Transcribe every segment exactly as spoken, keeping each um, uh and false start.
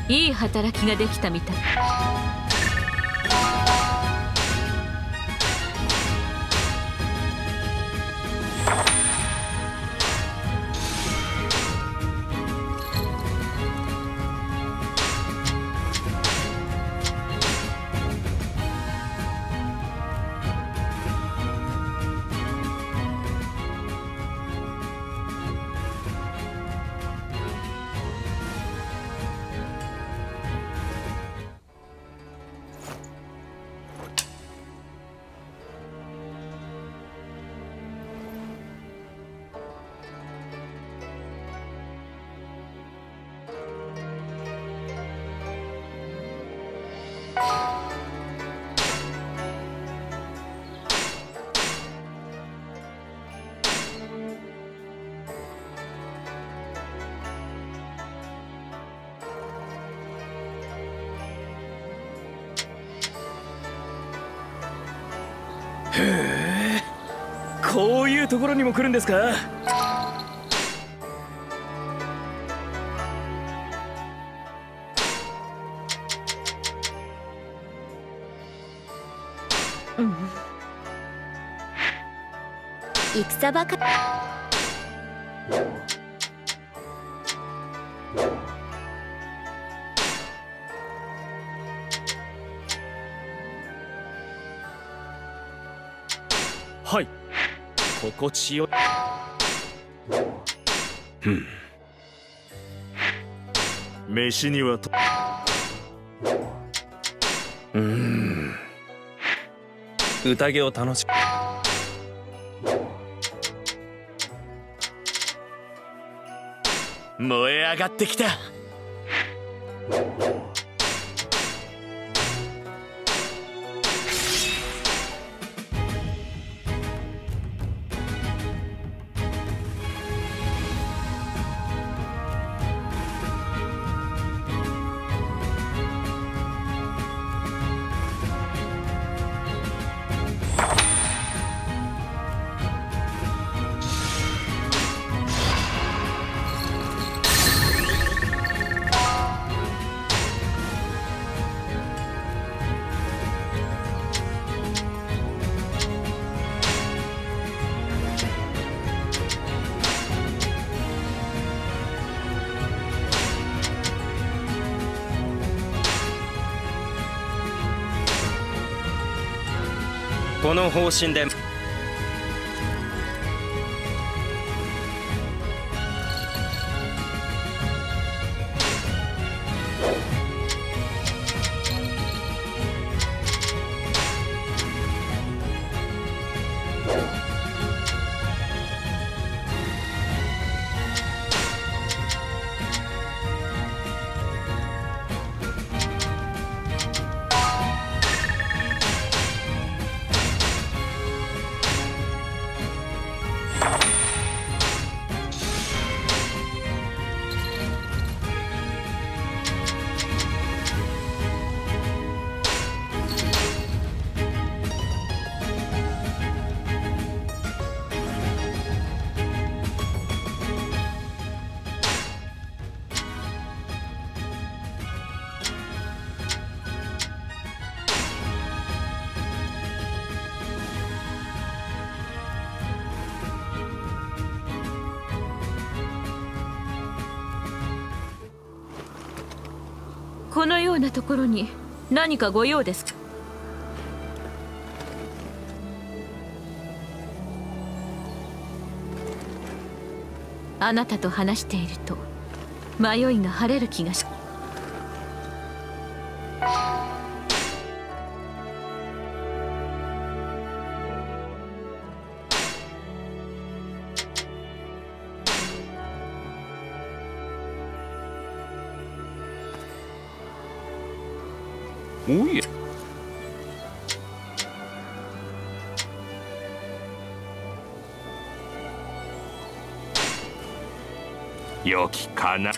いい働きができたみたい。 へえ、こういうところにも来るんですか。 うん、戦ばかはい、心地よい。うん、飯にはとうーん宴を楽しく。燃え上がってきた。この方針でこのようなところに何かご用ですか。あなたと話していると迷いが晴れる気がし。 おや、良きかな。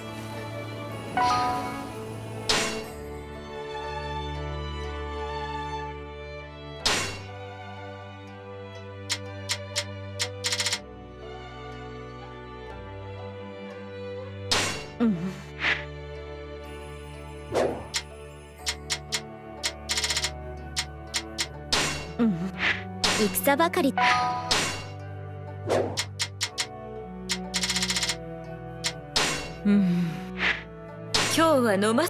うん、 戦ばかり。 うん、今日は飲ま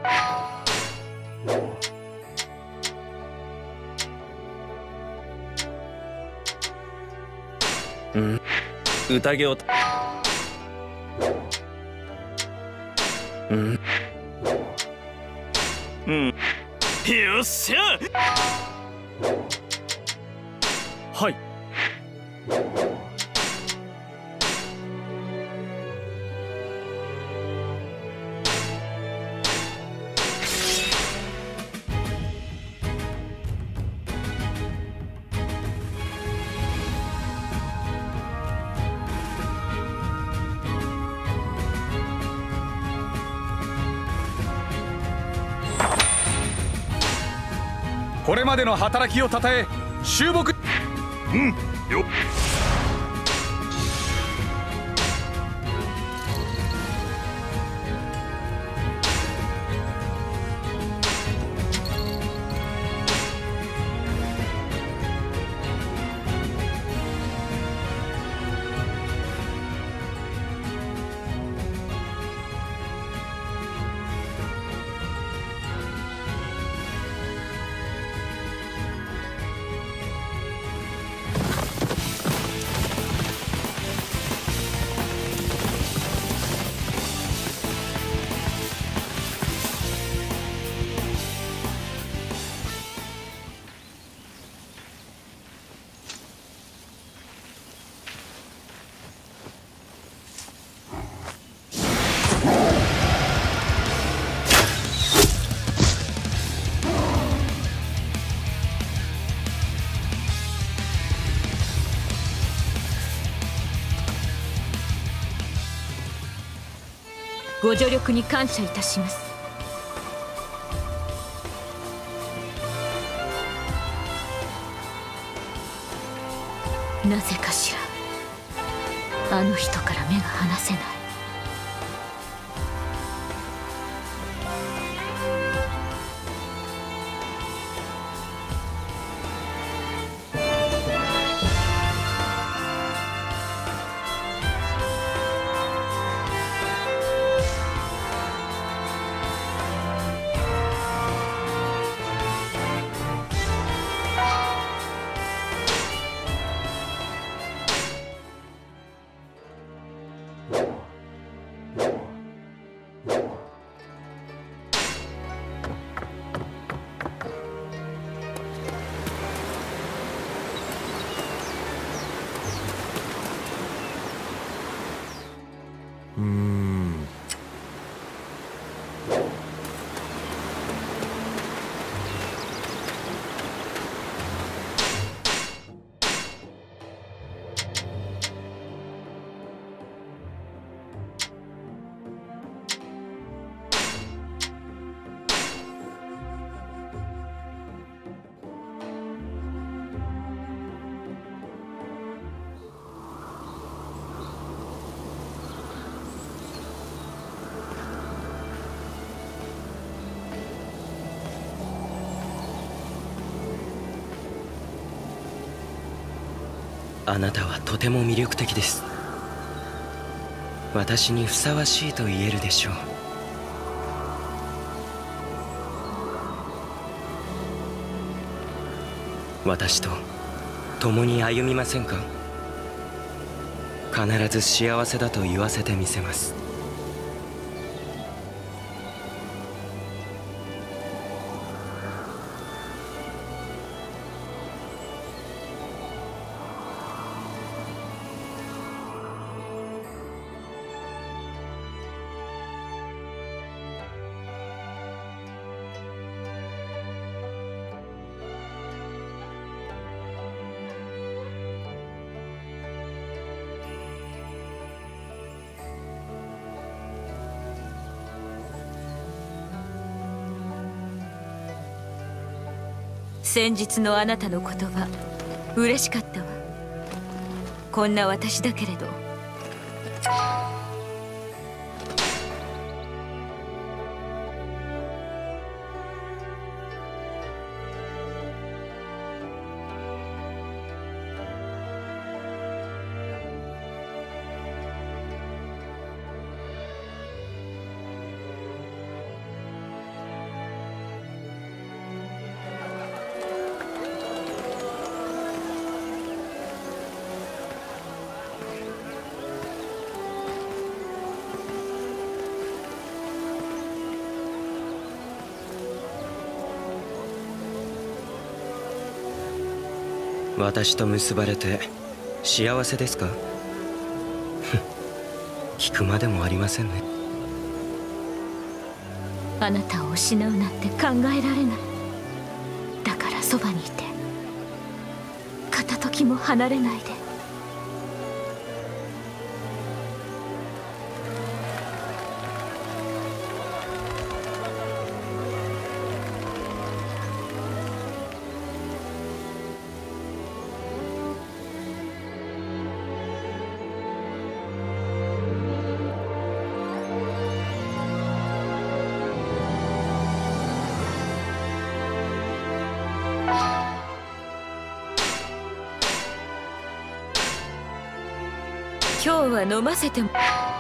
うん、宴をうんうんよっしゃ。はい。 これまでの働きをたたえ終木。うんよっ。 ご助力に感謝いたします。なぜかしらあの人から目が離せない。 うーん。 あなたはとても魅力的です。私にふさわしいと言えるでしょう。私と共に歩みませんか？必ず幸せだと言わせてみせます。 先日のあなたの言葉嬉しかったわ。こんな私だけれど私と結ばれて幸せですか？聞くまでもありませんね。 あなたを失うなんて考えられない。だからそばにいて、片時も離れないで。 今日は飲ませても。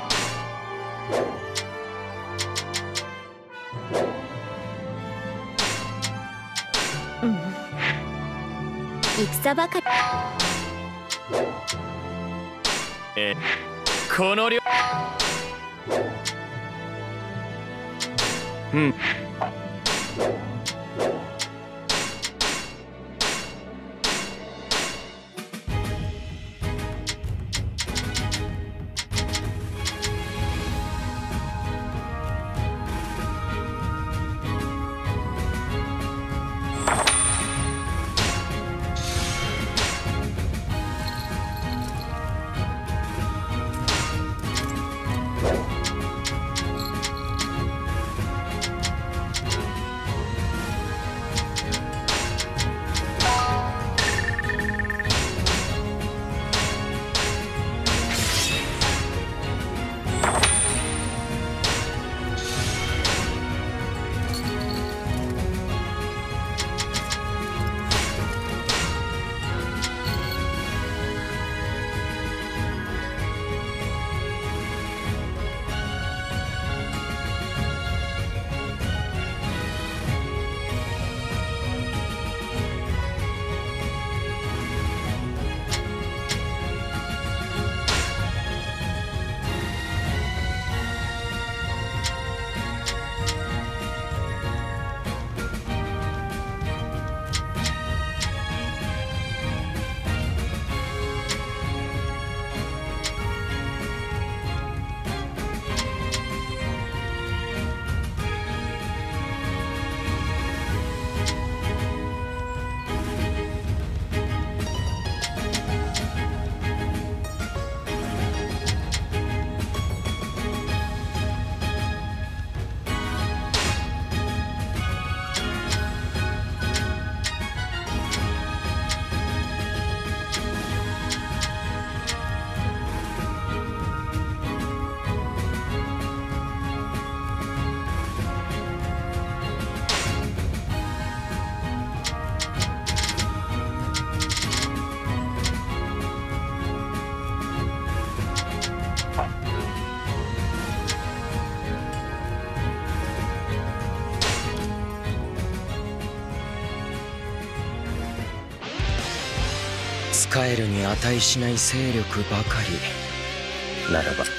うん。戦ばかり。 えこの量。うん。 使えるに値しない勢力ばかりならば。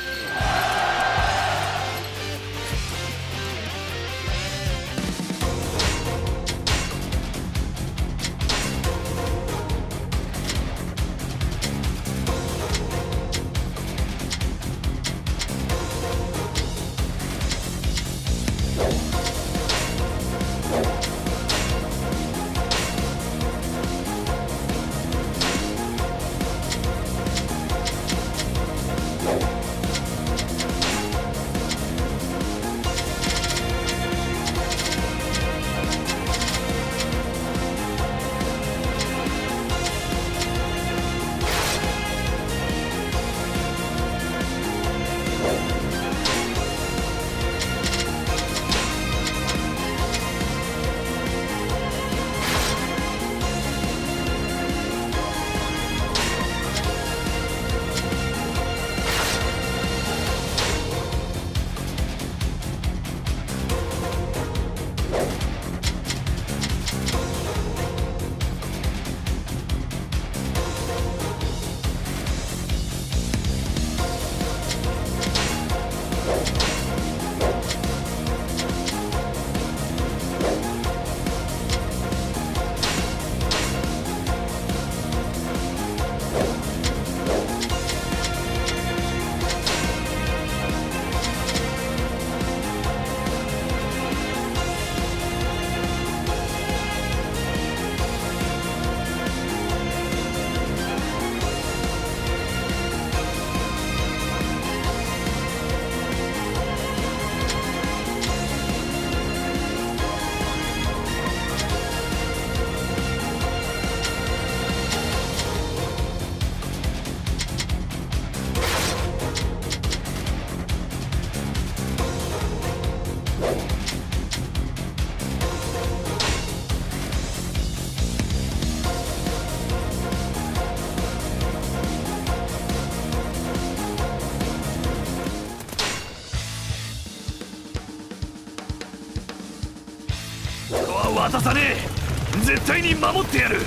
は渡さねえ。絶対に守ってやる。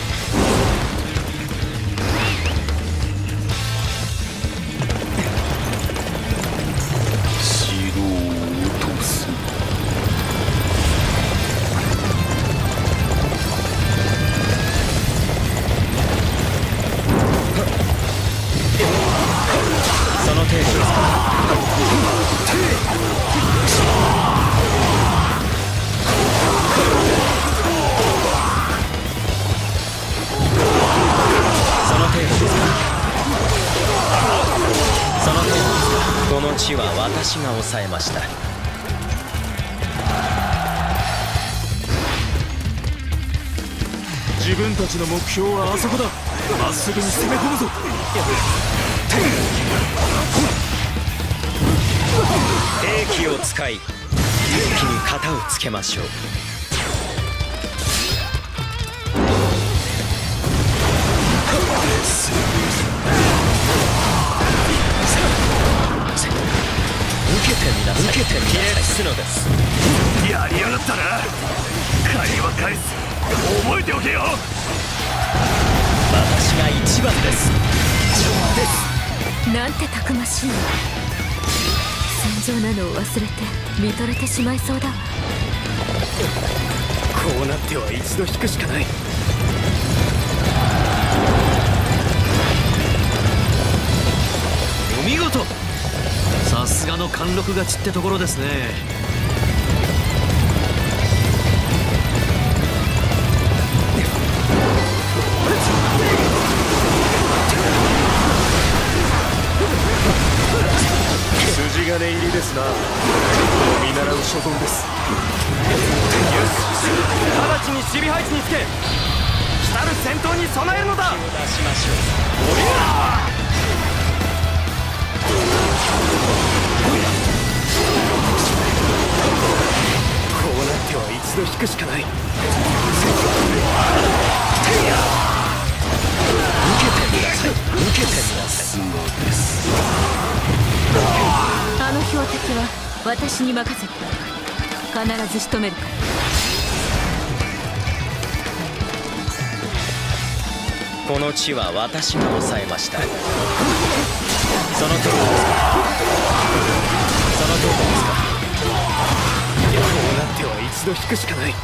城を落とす。 その程度ですか。その程度ですか。その程度ですか。この地は私が抑えました。 自分たちの目標はあそこだ。まっすぐに攻め込むぞ。 兵器を使い一気に型をつけましょう。受けてみなさい。受けてみなさい。すのです。 やりやがったな。借りは返す。覚えておけよ。 私が一番です。 なんてたくましいの。戦場なのを忘れて見とれてしまいそうだわ。 こうなっては一度引くしかない。 お見事。さすがの貫禄勝ちってところですね。 筋金入りですな。見習う所存です。よし、直ちに守備配置につけ、来たる戦闘に備えるのだ。 出しましょう。 おりゃこうなっては一度引くしかない。受けてみなさい。受けてみなさい。 そうです。 あの標的は私に任せて。必ず仕留めるから。 この地は私が抑えました。その通りですか。その通りですか。 こうなっては一度引くしかない。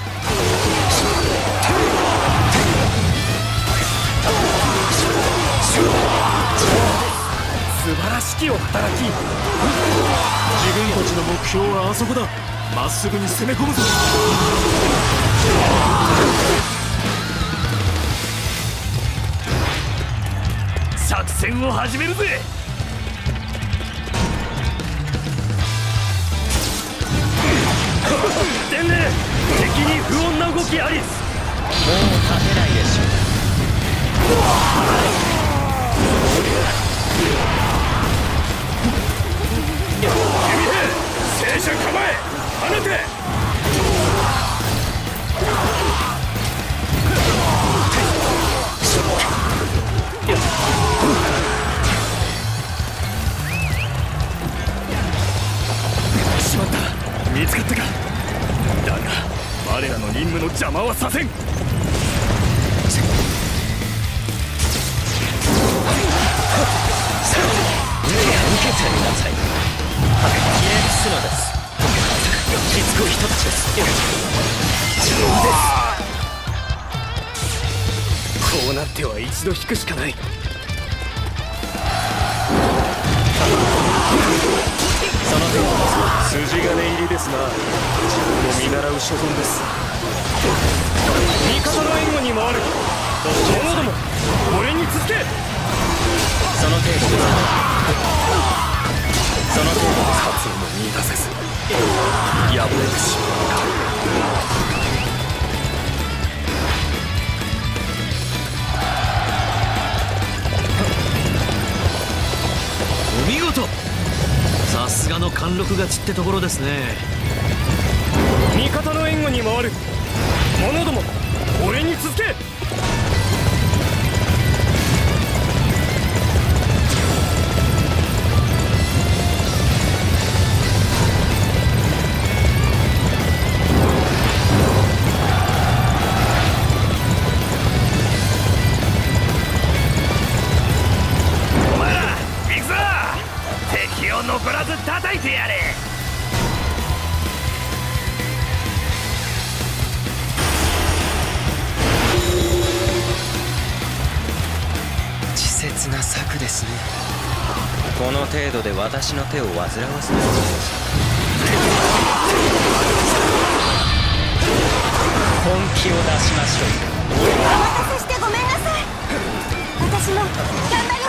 素晴らしきお働き。自分たちの目標はあそこだ。まっすぐに攻め込むぞ。作戦を始めるぜ。伝令、敵に不穏な動きあり。もう立てないでしょう。 弓兵、戦車構え、放て。しまった、見つかったか。だが我らの任務の邪魔はさせん。受けてみなさい。消えすのです。きつこい人たちです。 こうなっては一度引くしかない。 その程度です。 筋金入りですな。自分も見習う所存です。味方の援護に回る。者ども、俺に続け。 その程度です。その程度です。 活路も見出せず敗れてしまうか。 お見事。さすがの貫禄勝ちってところですね。 味方の援護に回る。者ども、俺に続け。 残らず叩いてやれ。 稚拙な策ですね。この程度で私の手を煩わせないで。本気を出しましょう。 お待たせしてごめんなさい。私も頑張ります。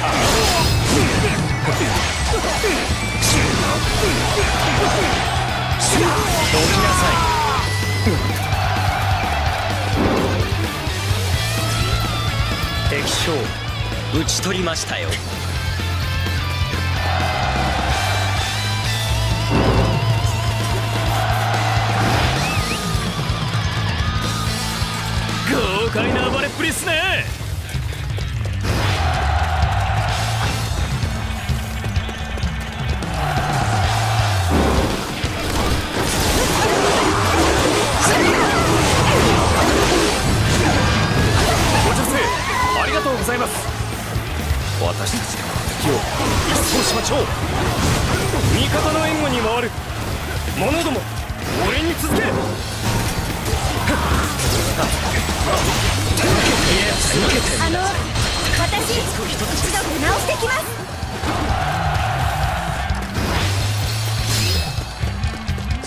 どきなさい。敵将討ち取りましたよ。 豪快な暴れっぷりっすね。 ご助勢ありがとうございます。私たちで敵を一掃しましょう。味方の援護に回る者ども、俺に続け。 あの私一度出直してきます。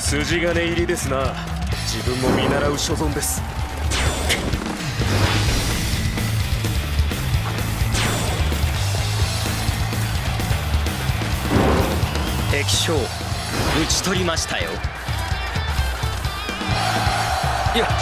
筋金入りですな。自分も見習う所存です。 敵将討ち取りましたよ。いや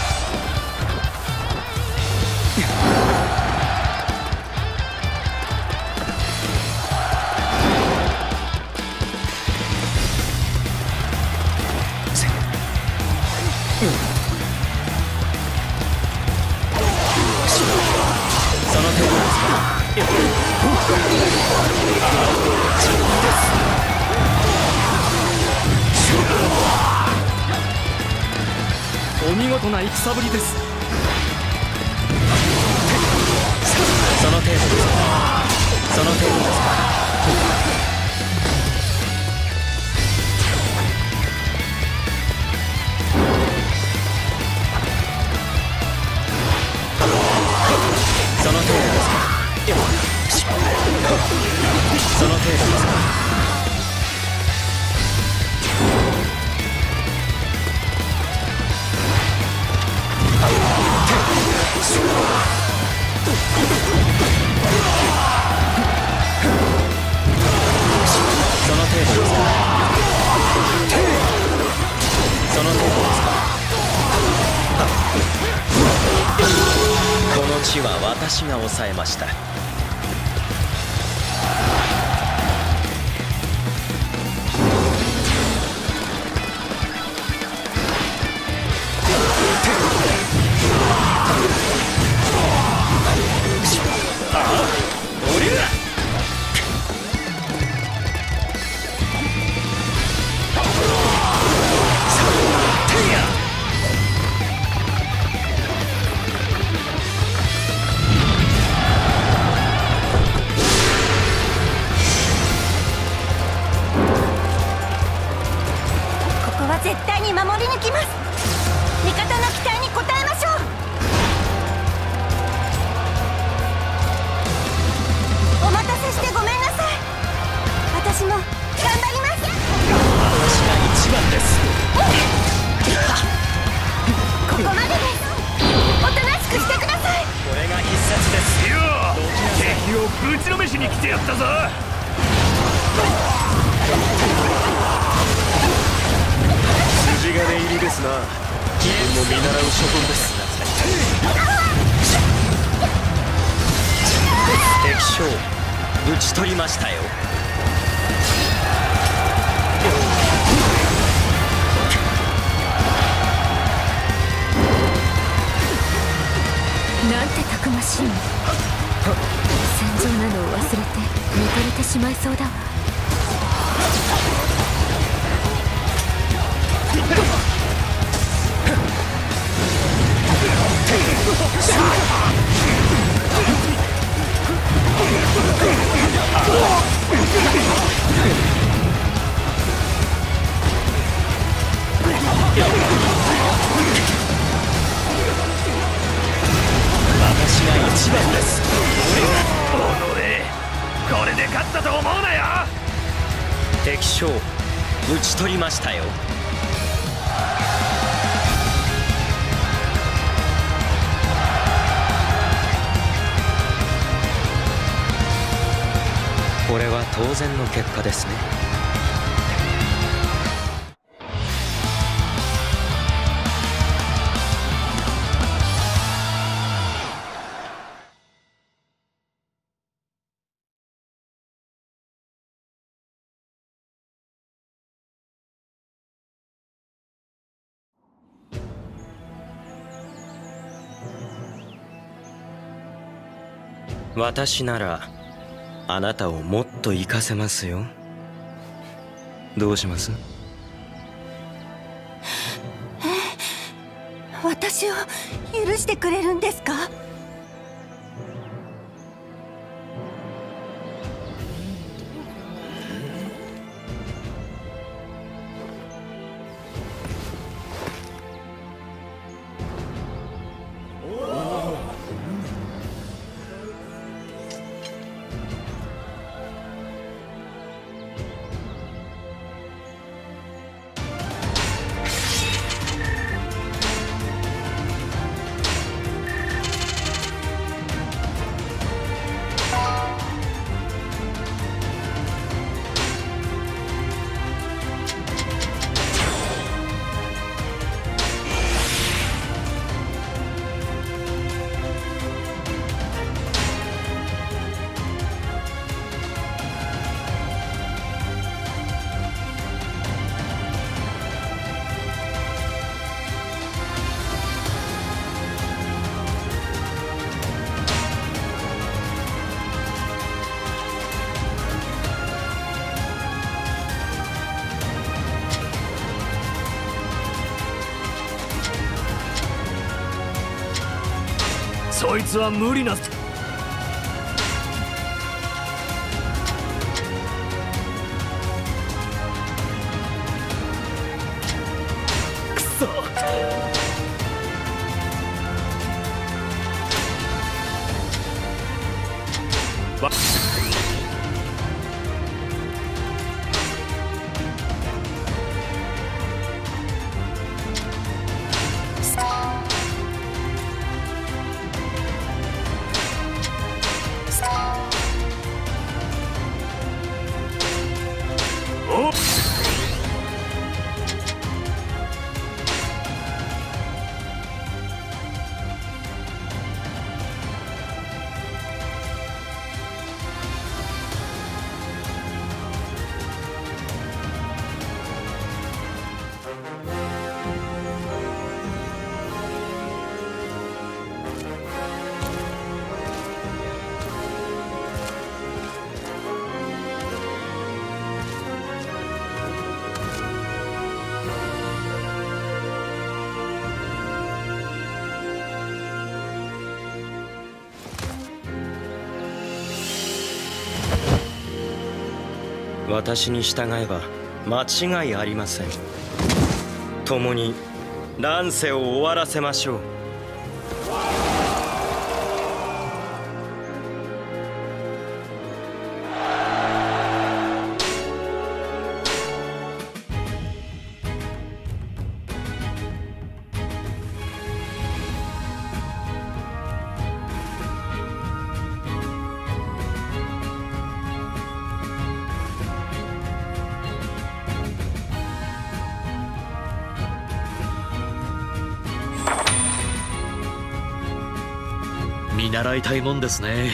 その程度ですか。 お見事な戦ぶりです。 その程度ですか。その程度ですか。その程度ですか。その程度ですか。その程度ですか。その程度ですか。この地は私が抑えました。降りるな。 ここは絶対に守り抜きます。味方の期待に応えましょう。お待たせしてごめんなさい。私も頑張ります。 私が一番です。 ここまでです。おとなしくしてください。 これが必殺です。 いや敵をぶちのめしに来てやったぞ。筋金入りですな。自分も見習う所存です。 敵将討ち取りましたよ。 なんてたくましいの。戦場なのを忘れて見とれてしまいそうだわ。 あ敵将討ち取りましたよ。これは当然の結果ですね。私ならあなたをもっと活かせますよ。どうします？ 私を許してくれるんですか？ そいつは無理な。くそ。わ私に従えば間違いありません。共に乱世を終わらせましょう。 見習いたいもんですね。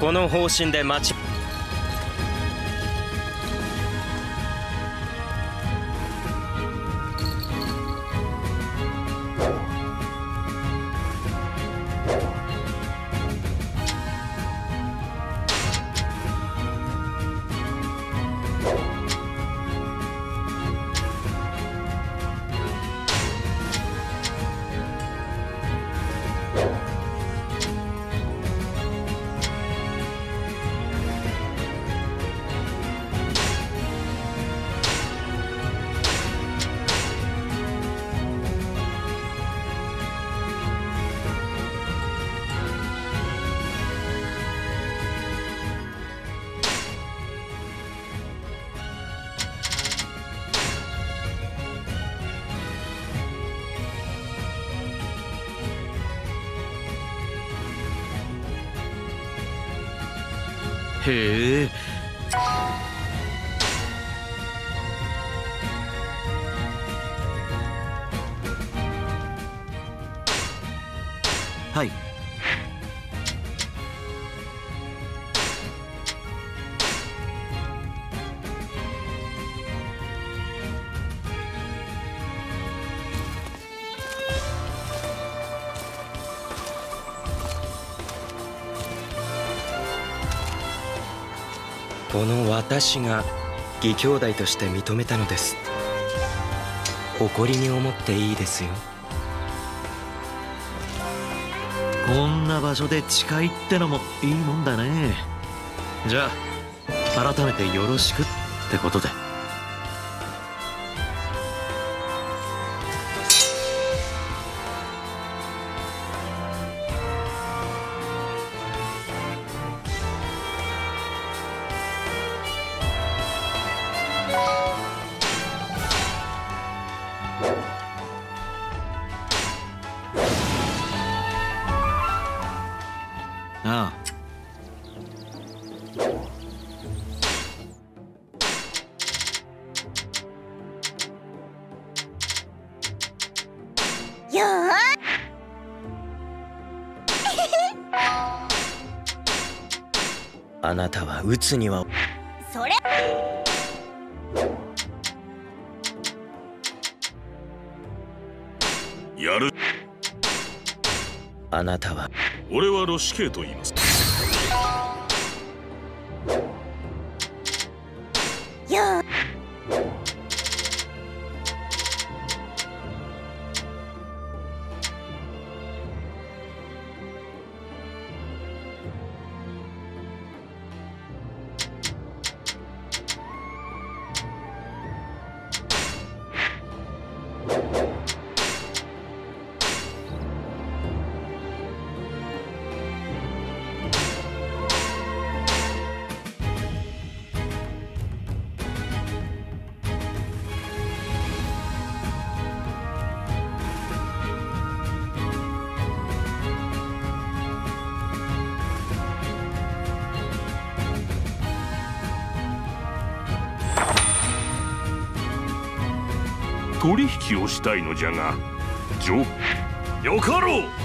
この方針で待ち。 へえ。はい。 この私が義兄弟として認めたのです。誇りに思っていいですよ。 こんな場所で誓いってのもいいもんだね。じゃあ改めてよろしくってことで。ああ。 よーあなたは撃つにはそれやる。 あなたは俺はロシケイと言います。 よー取引をしたいのじゃが、ジョよかろう。